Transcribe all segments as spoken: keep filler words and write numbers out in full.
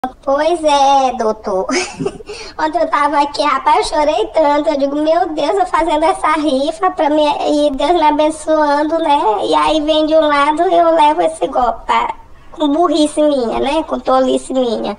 Pois é, doutor. Ontem eu tava aqui, rapaz, eu chorei tanto. Eu digo, meu Deus, eu fazendo essa rifa pra mim e Deus me abençoando, né? E aí vem de um lado eu levo esse golpe, tá? Com burrice minha, né? Com tolice minha.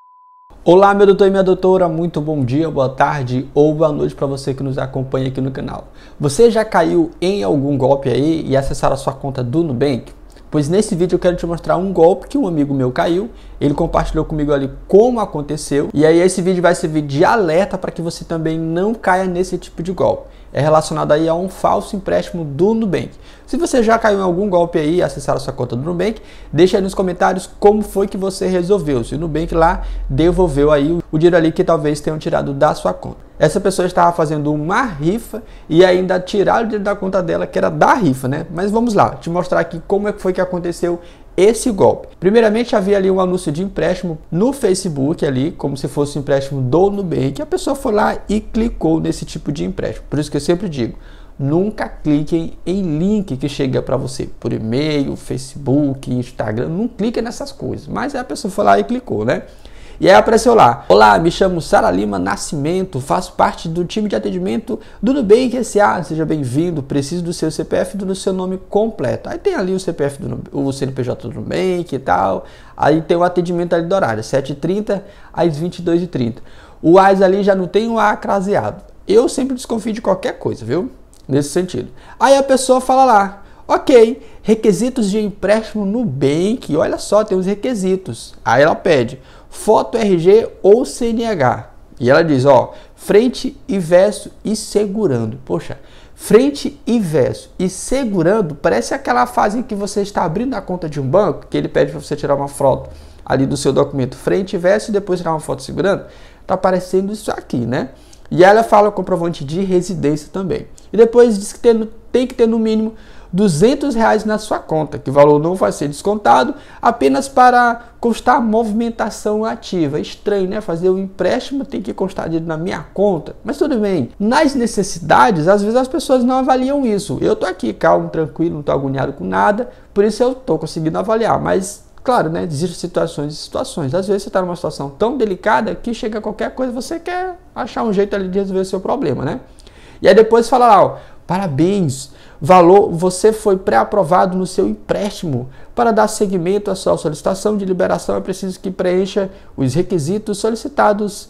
Olá, meu doutor e minha doutora, muito bom dia, boa tarde ou boa noite para você que nos acompanha aqui no canal. Você já caiu em algum golpe aí e acessaram a sua conta do Nubank? Pois nesse vídeo eu quero te mostrar um golpe que um amigo meu caiu, ele compartilhou comigo ali como aconteceu, e aí esse vídeo vai servir de alerta para que você também não caia nesse tipo de golpe. É relacionado aí a um falso empréstimo do Nubank. Se você já caiu em algum golpe aí e acessaram a sua conta do Nubank, deixa aí nos comentários como foi que você resolveu. Se o Nubank lá devolveu aí o dinheiro ali que talvez tenham tirado da sua conta. Essa pessoa estava fazendo uma rifa e ainda tiraram o dinheiro da conta dela, que era da rifa, né? Mas vamos lá, te mostrar aqui como é que foi que aconteceu esse golpe. Primeiramente, havia ali um anúncio de empréstimo no Facebook ali, como se fosse um empréstimo do Nubank. A pessoa foi lá e clicou nesse tipo de empréstimo. Por isso que eu sempre digo, nunca cliquem em link que chega para você por e-mail, Facebook, Instagram. Não clique nessas coisas. Mas aí a pessoa foi lá e clicou, né? E aí apareceu lá: olá, me chamo Sara Lima Nascimento, faço parte do time de atendimento do Nubank S A, seja bem-vindo, preciso do seu C P F e do seu nome completo. Aí tem ali o C P F, do o C N P J do Nubank e tal, aí tem o atendimento ali do horário, sete e trinta às vinte e duas e trinta. O A S ali já não tem o A craseado. Eu sempre desconfio de qualquer coisa, viu? Nesse sentido. Aí a pessoa fala lá: ok, requisitos de empréstimo Nubank, olha só, tem os requisitos. Aí ela pede foto R G ou C N H. E ela diz, ó, frente e verso e segurando. Poxa, frente e verso e segurando parece aquela fase em que você está abrindo a conta de um banco, que ele pede para você tirar uma foto ali do seu documento frente e verso e depois tirar uma foto segurando. Tá parecendo isso aqui, né? E ela fala comprovante de residência também. E depois diz que tem, tem que ter no mínimo duzentos reais na sua conta, que o valor não vai ser descontado, apenas para constar movimentação ativa. Estranho, né? Fazer um empréstimo tem que constar dinheiro na minha conta. Mas tudo bem. Nas necessidades, às vezes as pessoas não avaliam isso. Eu tô aqui calmo, tranquilo, não tô agoniado com nada, por isso eu tô conseguindo avaliar. Mas, claro, né? Existem situações e situações. Às vezes você está numa situação tão delicada que chega qualquer coisa, você quer achar um jeito ali de resolver o seu problema, né? E aí depois fala lá, ó, parabéns, valor, você foi pré-aprovado no seu empréstimo. Para dar seguimento à sua solicitação de liberação, é preciso que preencha os requisitos solicitados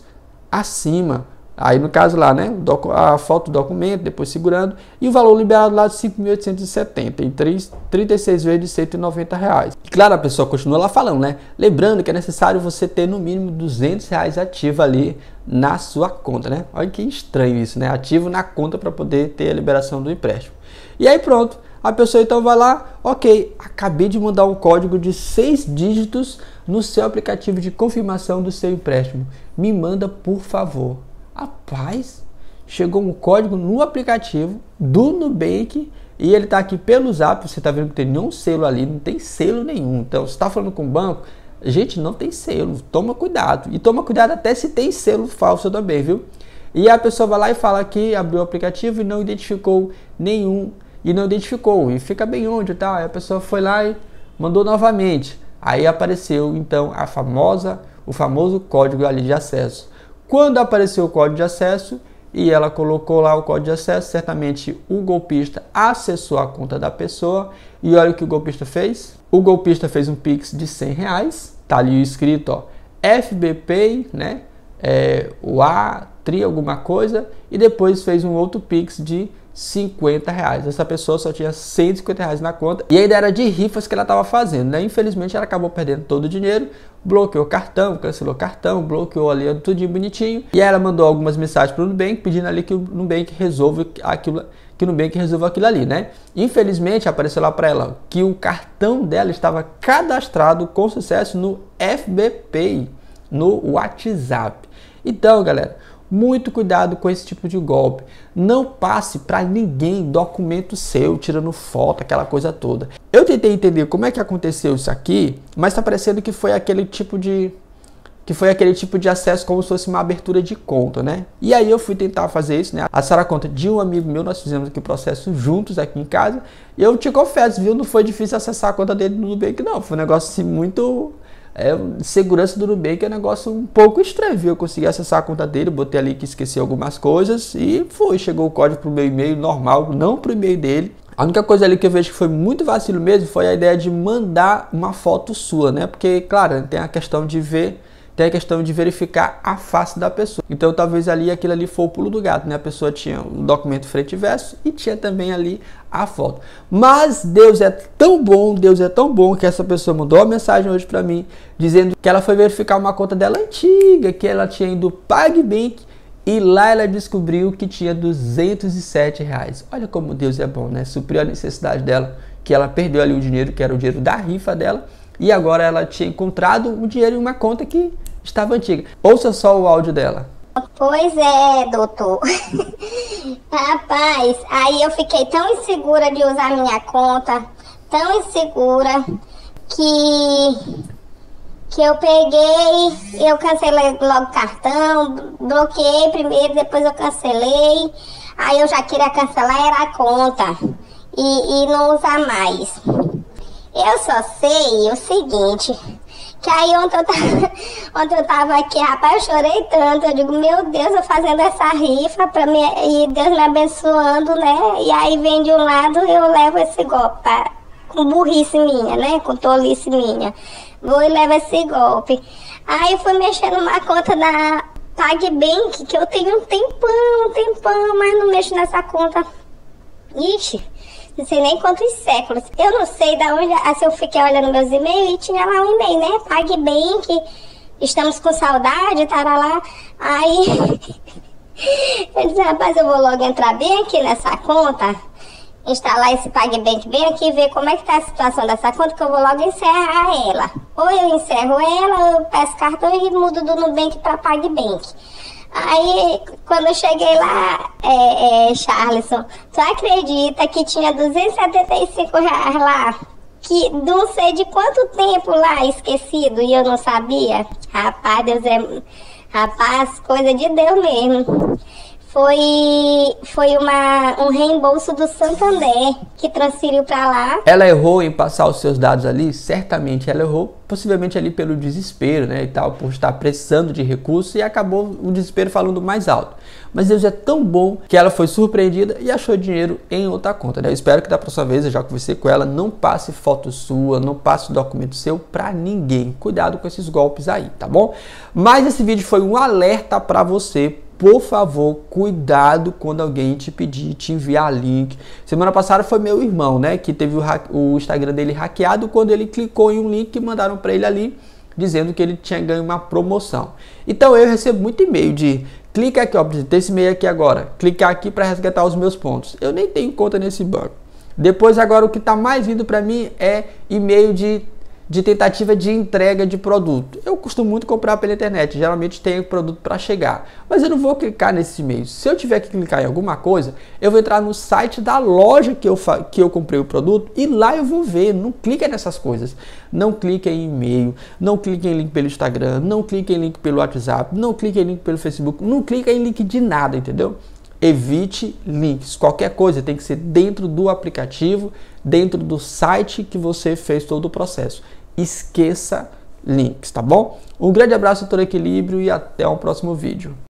acima. Aí no caso lá, né, a foto do documento, depois segurando, e o valor liberado lá de cinco mil oitocentos e setenta, em trinta e seis vezes de cento e noventa reais. E claro, a pessoa continua lá falando, né, lembrando que é necessário você ter no mínimo duzentos reais ativo ali na sua conta, né. Olha que estranho isso, né, ativo na conta para poder ter a liberação do empréstimo. E aí pronto, a pessoa então vai lá, ok, acabei de mandar um código de seis dígitos no seu aplicativo de confirmação do seu empréstimo. Me manda, por favor. Rapaz, chegou um código no aplicativo do Nubank e ele está aqui pelo Zap. Você está vendo que tem nenhum selo ali, não tem selo nenhum. Então, você está falando com o banco, gente, não tem selo, toma cuidado. E toma cuidado até se tem selo falso também, viu? E a pessoa vai lá e fala que abriu o aplicativo e não identificou nenhum, e não identificou, e fica bem onde, tá? Aí a pessoa foi lá e mandou novamente. Aí apareceu, então, a famosa, o famoso código ali de acesso. Quando apareceu o código de acesso e ela colocou lá o código de acesso, certamente o golpista acessou a conta da pessoa e olha o que o golpista fez. O golpista fez um Pix de cem reais, tá ali escrito, ó, F B Pay, né, é, o A, tri alguma coisa, e depois fez um outro Pix de cinquenta reais. Essa pessoa só tinha cento e cinquenta reais na conta e ainda era de rifas que ela estava fazendo, né? Infelizmente ela acabou perdendo todo o dinheiro, bloqueou o cartão, cancelou o cartão, bloqueou ali tudo bonitinho e ela mandou algumas mensagens para o Nubank pedindo ali que o Nubank resolva aquilo, que o Nubank resolva aquilo ali, né? Infelizmente apareceu lá para ela que o cartão dela estava cadastrado com sucesso no F B Pay, no WhatsApp. Então, galera, muito cuidado com esse tipo de golpe. Não passe para ninguém documento seu, tirando foto, aquela coisa toda. Eu tentei entender como é que aconteceu isso aqui, mas está parecendo que foi aquele tipo de que foi aquele tipo de acesso como se fosse uma abertura de conta, né? E aí eu fui tentar fazer isso, né? Acessar a conta de um amigo meu, nós fizemos aqui o processo juntos aqui em casa. E eu te confesso, viu? Não foi difícil acessar a conta dele no Nubank, não. Foi um negócio assim, muito É, segurança do Nubank é um negócio um pouco estranho, viu? Eu consegui acessar a conta dele, botei ali que esqueci algumas coisas e foi, chegou o código pro meu e-mail normal, não pro e-mail dele. A única coisa ali que eu vejo que foi muito vacilo mesmo foi a ideia de mandar uma foto sua, né? Porque, claro, tem a questão de ver, tem a questão de verificar a face da pessoa. Então, talvez ali aquilo ali foi o pulo do gato, né? A pessoa tinha um documento frente e verso e tinha também ali a foto. Mas Deus é tão bom, Deus é tão bom que essa pessoa mandou uma mensagem hoje para mim dizendo que ela foi verificar uma conta dela antiga, que ela tinha ido PagBank e lá ela descobriu que tinha duzentos e sete reais. Olha como Deus é bom, né? Supriu a necessidade dela, que ela perdeu ali o dinheiro, que era o dinheiro da rifa dela, e agora ela tinha encontrado o dinheiro em uma conta que estava antiga. Ouça só o áudio dela. Pois é, doutor. Rapaz, aí eu fiquei tão insegura de usar minha conta, tão insegura, que, que eu peguei, eu cancelei logo o cartão, bloqueei primeiro, depois eu cancelei, aí eu já queria cancelar, era a conta, e, e não usar mais. Eu só sei o seguinte, que aí ontem eu, tava, ontem eu tava aqui, rapaz, eu chorei tanto, eu digo, meu Deus, eu fazendo essa rifa pra mim, e Deus me abençoando, né? E aí vem de um lado eu levo esse golpe, pra, com burrice minha, né? Com tolice minha. Vou e levo esse golpe. Aí eu fui mexer numa conta da PagBank, que eu tenho um tempão, um tempão, mas não mexo nessa conta. Ixi, não sei nem quantos séculos. Eu não sei da onde, assim, eu fiquei olhando meus e-mails e tinha lá um e-mail, né? PagBank, estamos com saudade, tará lá. Aí, eu disse, rapaz, eu vou logo entrar bem aqui nessa conta, instalar esse PagBank bem aqui e ver como é que tá a situação dessa conta, que eu vou logo encerrar ela. Ou eu encerro ela, ou eu peço cartão e mudo do Nubank para PagBank. Aí, quando eu cheguei lá, é, é, Charleson, tu acredita que tinha duzentos e setenta e cinco reais lá? Que não sei de quanto tempo lá esquecido e eu não sabia? Rapaz, Deus é... Rapaz, coisa de Deus mesmo. Foi, foi uma, um reembolso do Santander que transferiu para lá. Ela errou em passar os seus dados ali? Certamente ela errou, possivelmente ali pelo desespero, né, e tal, por estar precisando de recursos e acabou o desespero falando mais alto. Mas Deus é tão bom que ela foi surpreendida e achou dinheiro em outra conta, né? Eu espero que da próxima vez, eu já conversei com ela, não passe foto sua, não passe documento seu para ninguém. Cuidado com esses golpes aí, tá bom? Mas esse vídeo foi um alerta para você. Por favor, cuidado quando alguém te pedir, te enviar link. Semana passada foi meu irmão, né, que teve o, o Instagram dele hackeado quando ele clicou em um link que mandaram para ele ali, dizendo que ele tinha ganho uma promoção. Então eu recebo muito e-mail de, clica aqui, ó, tem esse e-mail aqui agora, clicar aqui para resgatar os meus pontos. Eu nem tenho conta nesse banco. Depois agora o que está mais vindo para mim é e-mail de de tentativa de entrega de produto. Eu costumo muito comprar pela internet, geralmente tem produto para chegar, mas eu não vou clicar nesse e-mail. Se eu tiver que clicar em alguma coisa, eu vou entrar no site da loja que eu, que eu comprei o produto e lá eu vou ver. Não clica nessas coisas. Não clique em e-mail, não clique em link pelo Instagram, não clique em link pelo WhatsApp, não clique em link pelo Facebook, não clique em link de nada, entendeu? Evite links. Qualquer coisa tem que ser dentro do aplicativo, dentro do site que você fez todo o processo. Esqueça links, tá bom? Um grande abraço, doutor Equilíbrio, e até o próximo vídeo.